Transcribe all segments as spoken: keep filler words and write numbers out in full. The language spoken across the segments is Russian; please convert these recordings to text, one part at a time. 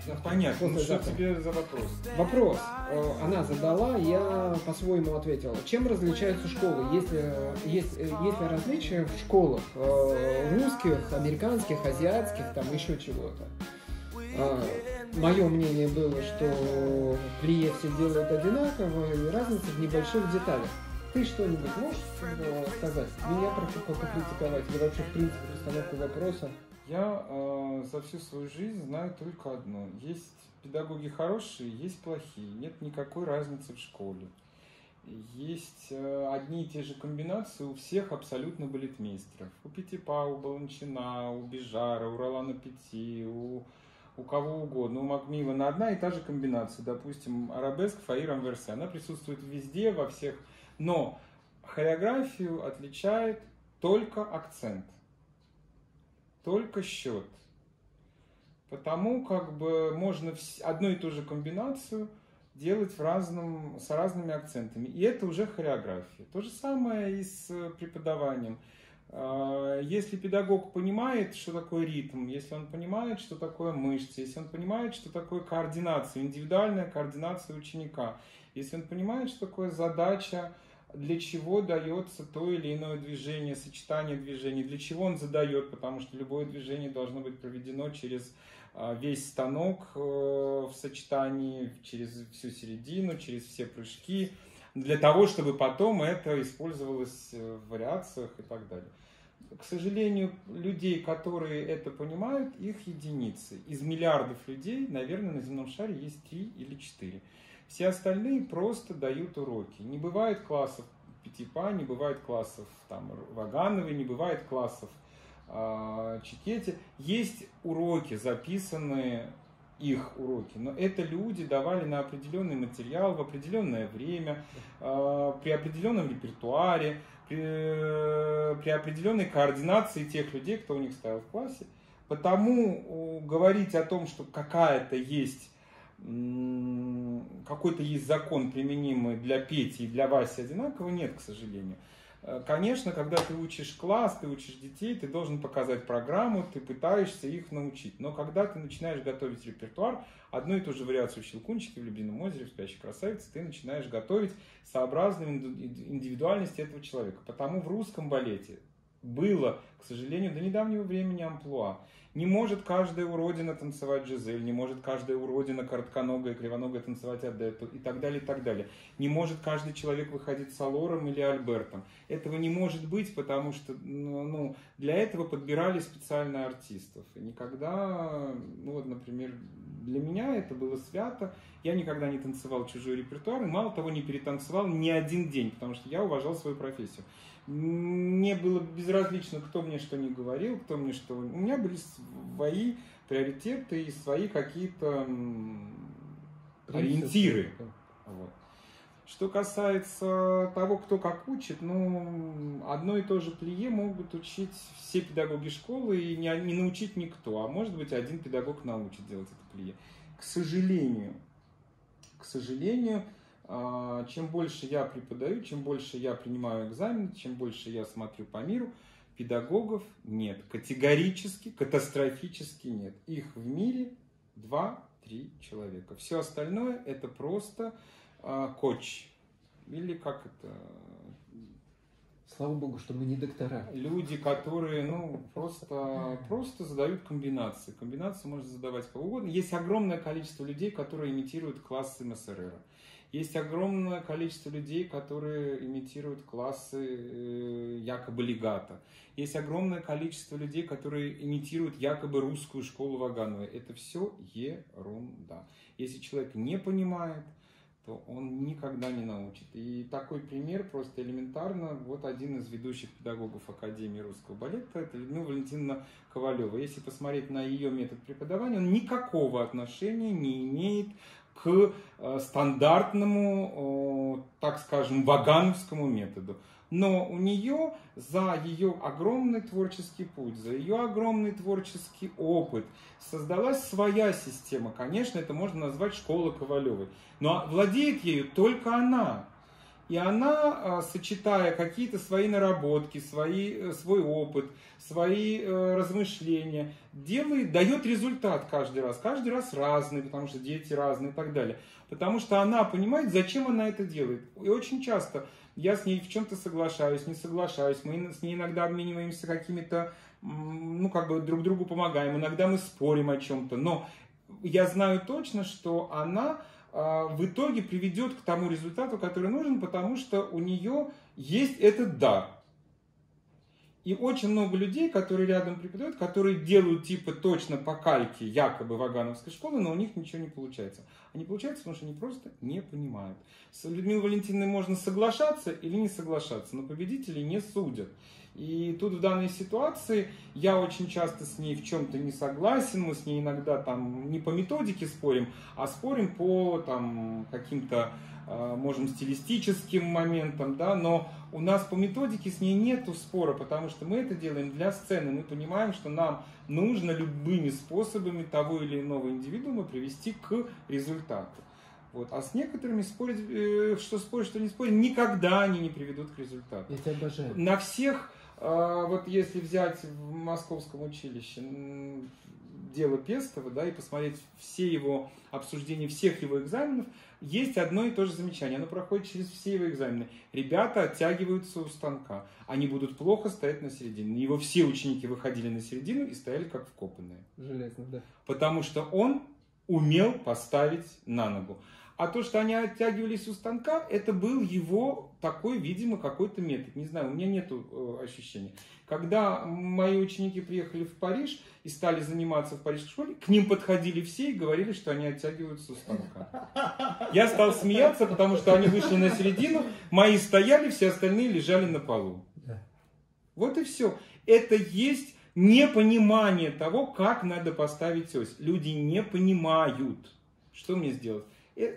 Понятно. Ну, что тебе за вопрос? Вопрос. Она задала, я по-своему ответил. Чем различаются школы? Есть, есть, есть ли различия в школах русских, американских, азиатских, там еще чего-то? Мое мнение было, что в Плие все делают одинаково, и разница в небольших деталях. Ты что-нибудь можешь сказать? Меня покритиковать или вообще в принципе постановку вопроса? Я э, за всю свою жизнь знаю только одно. Есть педагоги хорошие, есть плохие. Нет никакой разницы в школе. Есть э, одни и те же комбинации у всех абсолютно балетмейстеров. У Петипа, у Баланчина, у Бижара, у Ролана Пяти, у, у кого угодно. У Макмиллана одна и та же комбинация. Допустим, арабеск, фаир, анверсе. Она присутствует везде, во всех. Но хореографию отличает только акцент. Только счет. Потому как бы можно одну и ту же комбинацию делать в разном, с разными акцентами. И это уже хореография. То же самое и с преподаванием. Если педагог понимает, что такое ритм, если он понимает, что такое мышцы, если он понимает, что такое координация, индивидуальная координация ученика, если он понимает, что такое задача, для чего дается то или иное движение, сочетание движений, для чего он задает, потому что любое движение должно быть проведено через весь станок в сочетании, через всю середину, через все прыжки, для того, чтобы потом это использовалось в вариациях и так далее. К сожалению, людей, которые это понимают, их единицы. Из миллиардов людей, наверное, на земном шаре есть три или четыре. Все остальные просто дают уроки. Не бывает классов Петипа, не бывает классов там, Вагановой, не бывает классов э, Чикетти. Есть уроки, записанные их уроки, но это люди давали на определенный материал в определенное время, э, при определенном репертуаре, при, э, при определенной координации тех людей, кто у них стоял в классе. Потому э, говорить о том, что какая-то есть какой-то есть закон, применимый для Пети и для Васи одинаково, нет, к сожалению. Конечно, когда ты учишь класс, ты учишь детей, ты должен показать программу, ты пытаешься их научить. Но когда ты начинаешь готовить репертуар, одну и ту же вариацию в «Щелкунчике», в «Лебедином озере», в «Спящей красавице», ты начинаешь готовить сообразно индивидуальности этого человека. Потому в русском балете было, к сожалению, до недавнего времени амплуа. Не может каждая уродина танцевать Жизель, не может каждая уродина коротконогая, кривоногая танцевать Адетту и так далее, и так далее. Не может каждый человек выходить с Алором или Альбертом. Этого не может быть, потому что ну, для этого подбирали специально артистов. И никогда, ну вот, например, для меня это было свято. Я никогда не танцевал чужой репертуар, и мало того, не перетанцевал ни один день, потому что я уважал свою профессию. Мне было безразлично, кто мне что ни говорил, кто мне что... У меня были свои приоритеты и свои какие-то ориентиры. Вот. Что касается того, кто как учит, ну, одно и то же плие могут учить все педагоги школы и не, не научить никто, а может быть один педагог научит делать это плие. К сожалению, к сожалению, чем больше я преподаю, чем больше я принимаю экзамен, чем больше я смотрю по миру, педагогов нет. Категорически, катастрофически нет. Их в мире два-три человека. Все остальное это просто а, коч. Или как это... Слава богу, что мы не доктора. Люди, которые ну, просто, просто задают комбинации. Комбинации можно задавать кого угодно. Есть огромное количество людей, которые имитируют классы Мессерера. Есть огромное количество людей, которые имитируют классы э, якобы легато. Есть огромное количество людей, которые имитируют якобы русскую школу Вагановой. Это все ерунда. Если человек не понимает, то он никогда не научит. И такой пример просто элементарно. Вот один из ведущих педагогов Академии русского балета, это Людмила Валентиновна Ковалева. Если посмотреть на ее метод преподавания, он никакого отношения не имеет к стандартному, так скажем, вагановскому методу. Но у нее за ее огромный творческий путь, за ее огромный творческий опыт создалась своя система. Конечно, это можно назвать школой Ковалевой. Но владеет ею только она. И она, сочетая какие-то свои наработки, свои, свой опыт, свои э, размышления, делает, дает результат каждый раз. Каждый раз разный, потому что дети разные и так далее. Потому что она понимает, зачем она это делает. И очень часто я с ней в чем-то соглашаюсь, не соглашаюсь. Мы с ней иногда обмениваемся какими-то, ну, как бы друг другу помогаем. Иногда мы спорим о чем-то. Но я знаю точно, что она в итоге приведет к тому результату, который нужен, потому что у нее есть этот дар. И очень много людей, которые рядом преподают, которые делают типа точно по кальке якобы вагановской школы, но у них ничего не получается. А не получается, потому что они просто не понимают. С Людмилой Валентиновной можно соглашаться или не соглашаться, но победителей не судят. И тут в данной ситуации я очень часто с ней в чем-то не согласен, мы с ней иногда там не по методике спорим, а спорим по там каким-то, э, можем, стилистическим моментам, да, но у нас по методике с ней нету спора, потому что мы это делаем для сцены, мы понимаем, что нам нужно любыми способами того или иного индивидуума привести к результату. Вот. А с некоторыми спорить, э, что спорить, что не спорить, никогда они не приведут к результату. Я тебя обожаю. На всех, э, вот если взять в Московском училище дело Пестова, да, и посмотреть все его обсуждения всех его экзаменов, есть одно и то же замечание. Оно проходит через все его экзамены. Ребята оттягиваются у станка. Они будут плохо стоять на середине. Его все ученики выходили на середину и стояли как вкопанные. Железно, да. Потому что он умел поставить на ногу. А то, что они оттягивались у станка, это был его такой, видимо, какой-то метод. Не знаю, у меня нет э, ощущения. Когда мои ученики приехали в Париж и стали заниматься в парижской школе, к ним подходили все и говорили, что они оттягиваются у станка. Я стал смеяться, потому что они вышли на середину, мои стояли, все остальные лежали на полу. Вот и все. Это есть непонимание того, как надо поставить ось. Люди не понимают. Что мне сделать?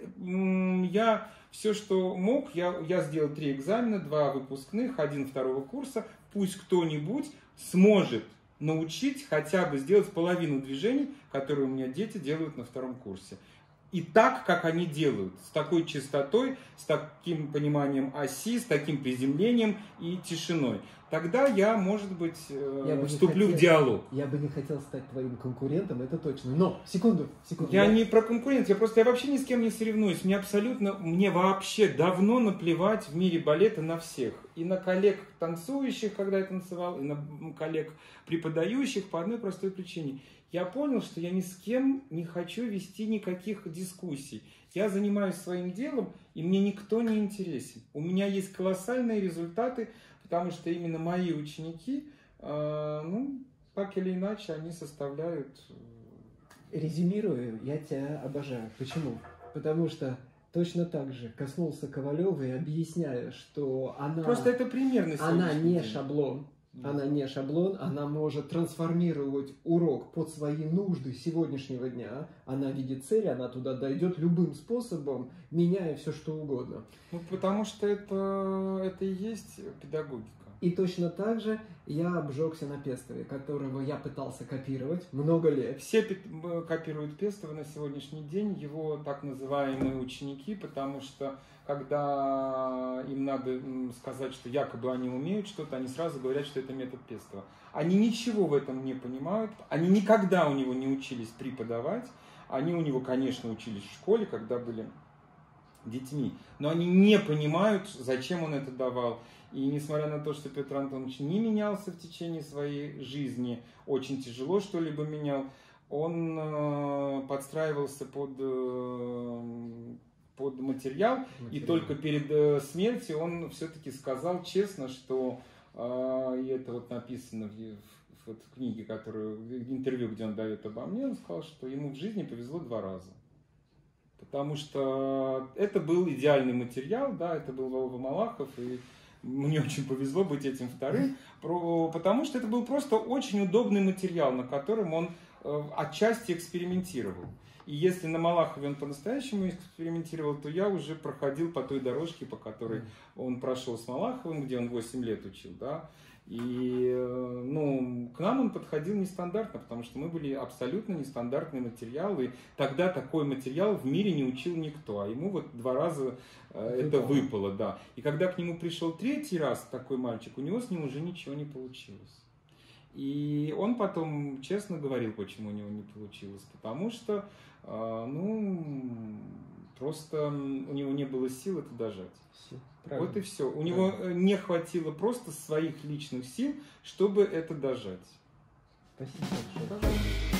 Я все, что мог, я, я сделал три экзамена, два выпускных, один второго курса. Пусть кто-нибудь сможет научить хотя бы сделать половину движений, которые у меня дети делают на втором курсе. И так, как они делают, с такой чистотой, с таким пониманием оси, с таким приземлением и тишиной. Тогда я, может быть, я вступлю хотел, в диалог. Я бы не хотел стать твоим конкурентом, это точно. Но, секунду, секунду. Я, я... не про конкурент, я просто я вообще ни с кем не соревнуюсь. Мне абсолютно, мне вообще давно наплевать в мире балета на всех. И на коллег танцующих, когда я танцевал, и на коллег преподающих по одной простой причине. Я понял, что я ни с кем не хочу вести никаких дискуссий. Я занимаюсь своим делом, и мне никто не интересен. У меня есть колоссальные результаты, потому что именно мои ученики, э, ну, так или иначе, они составляют... Резюмирую, я тебя обожаю. Почему? Потому что точно так же коснулся Ковалева и объясняя, что она... Просто это пример на Она не день. шаблон. Она не шаблон, она может трансформировать урок под свои нужды сегодняшнего дня. Она видит цели, она туда дойдет любым способом, меняя все что угодно. Ну, потому что это, это и есть педагогика. И точно так же я обжегся на Пестове, которого я пытался копировать много лет. Все копируют Пестова на сегодняшний день, его так называемые ученики, потому что когда им надо сказать, что якобы они умеют что-то, они сразу говорят, что это метод Пестова. Они ничего в этом не понимают, они никогда у него не учились преподавать, они у него, конечно, учились в школе, когда были детьми, но они не понимают, зачем он это давал. И несмотря на то, что Петр Антонович не менялся в течение своей жизни, очень тяжело что-либо менял, он э, подстраивался под, э, под материал, материал, и только перед э, смертью он все-таки сказал честно, что, э, и это вот написано в, в, в книге, которую, в интервью, где он дает обо мне, он сказал, что ему в жизни повезло два раза. Потому что это был идеальный материал, да, это был Вова Малахов, и мне очень повезло быть этим вторым, потому что это был просто очень удобный материал, на котором он отчасти экспериментировал. И если на Малахове он по-настоящему экспериментировал, то я уже проходил по той дорожке, по которой он прошел с Малаховым, где он восемь лет учил, да. И, ну, к нам он подходил нестандартно, потому что мы были абсолютно нестандартный материал, и тогда такой материал в мире не учил никто, а ему вот два раза это выпало, да. И когда к нему пришел третий раз такой мальчик, у него с ним уже ничего не получилось. И он потом честно говорил, почему у него не получилось, потому что, ну, просто у него не было сил это дожать. Все, правильно. Вот и все. У него не хватило просто своих личных сил, чтобы это дожать. Спасибо большое.